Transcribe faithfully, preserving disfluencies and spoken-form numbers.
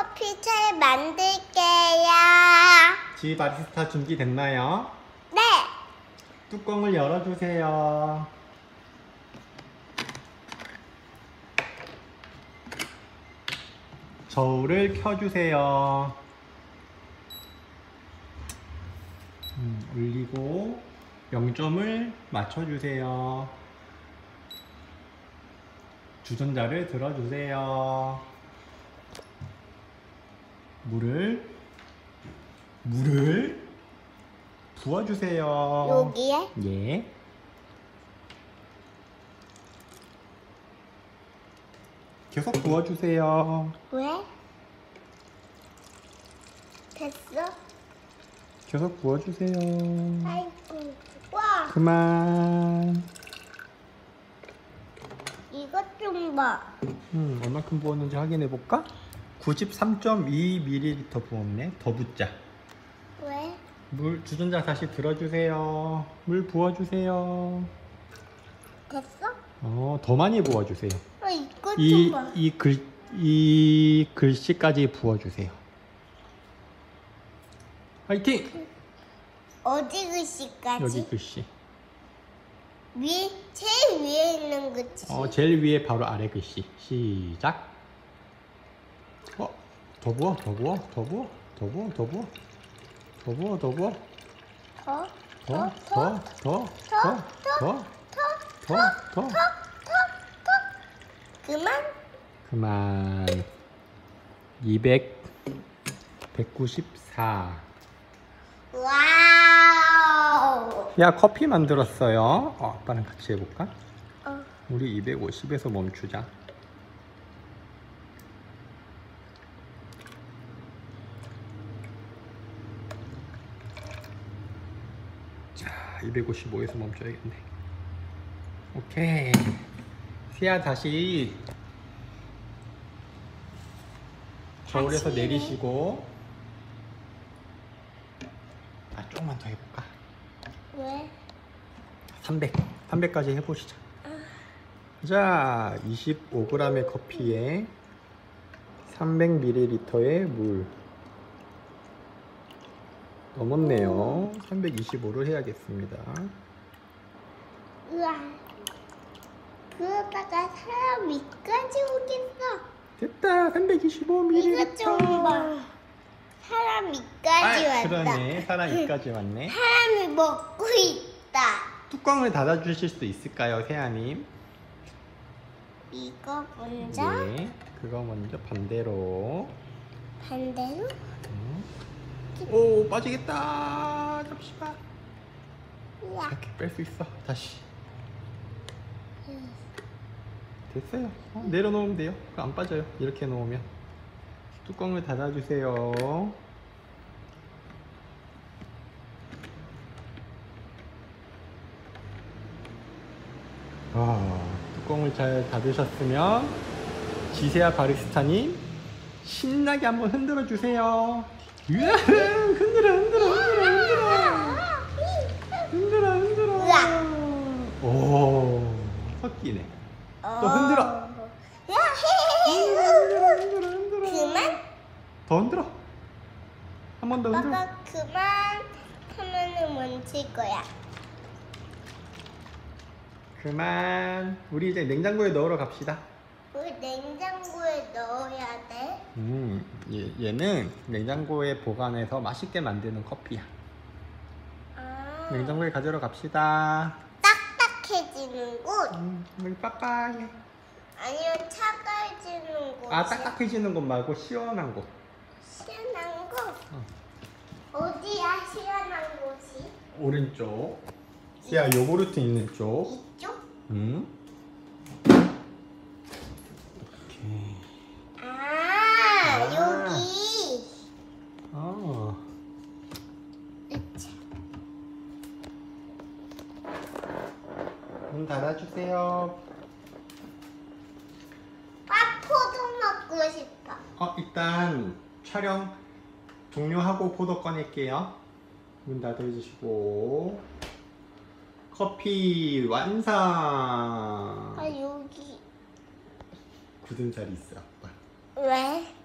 커피 잘 만들게요. 지휘 바리스타 준비됐나요? 네. 뚜껑을 열어주세요. 저울을 켜주세요. 음, 올리고 영 점을 맞춰주세요. 주전자를 들어주세요. 물을 물을 부어주세요. 여기에? 예. 계속 부어주세요. 왜? 됐어? 계속 부어주세요. 아이고. 와. 그만. 이것 좀 봐. 음, 얼마큼 부었는지 확인해 볼까? 구십삼 점 이 밀리리터 부었네. 더 붓자. 왜? 물 주전자 다시 들어주세요. 물 부어주세요. 됐어? 어, 더 많이 부어주세요. 어, 이것 이, 좀 봐. 이 글, 이 글씨까지 부어주세요. 화이팅! 어디 글씨까지? 여기 글씨. 위, 제일 위에 있는 글씨. 어, 제일 위에 바로 아래 글씨. 시작. 어, 더 부어, 더 부어, 더 부어, 더 부어, 더 부어, 더 부어, 더 부어, 더, 더, 더, 더, 더, 더, 더, 더. 그만? 그만. 이백, 백구십사. 와우. 야, 커피 만들었어요. 어, 아빠랑 같이 해볼까? 어. 우리 이백오십에서 멈추자. 자, 이백오십오에서 멈춰야겠네. 오케이. 세아 다시 저울에서 다시. 내리시고. 아, 조금만 더 해볼까? 왜? 삼백. 삼백까지 해보시자. 자, 이십오 그램의 커피에 삼백 밀리리터의 물. 넘었네요. 삼백이십오를 해야겠습니다. 우와. 그러다가 사람 위까지 오겠어. 됐다. 삼백이십오 이것 밀리리터. 좀 봐. 사람 위까지 왔다. 그러네. 사람 위까지 왔네. 사람이 먹고 있다. 뚜껑을 닫아주실 수 있을까요, 세아님? 이거 먼저. 네. 그거 먼저 반대로. 반대로. 음. 오, 빠지겠다. 잠시만. 우와. 이렇게 뺄 수 있어. 다시. 됐어요. 어, 내려놓으면 돼요. 그거 안 빠져요. 이렇게 놓으면. 뚜껑을 닫아주세요. 아, 뚜껑을 잘 닫으셨으면 지세아 바리스타님 신나게 한번 흔들어 주세요. 으아, 흔들어 흔들어 흔들어 흔들어 흔들어 우와. 오, 섞이네. 또 흔들어. 야, 흔들어 흔들어 흔들어. 그만? 더 흔들어. 한 번 더 흔들어. 아빠 그만 하면은 멈출 거야. 그만. 우리 이제 냉장고에 넣으러 갑시다. 우리 냉장고에 넣어야 돼. 음, 얘, 얘는 냉장고에 보관해서 맛있게 만드는 커피야. 아, 냉장고에 가져러 갑시다. 딱딱해지는군. 음, 우리 빠빠이. 아니면 차가워지는 곳. 아, 딱딱해지는 것 말고 시원한 곳. 시원한 곳. 어. 어디야 시원한 곳이? 오른쪽. 시아 요구르트 있는 쪽. 이쪽? 음. 오케이. 아, 아. 여기. 어. 으차. 문 닫아주세요. 아, 포도 먹고 싶어. 어, 일단 촬영 종료하고 포도 꺼낼게요. 문 닫아주시고. 커피 완성. 아, 여기. 굳은 살이 있어, 아빠. 왜?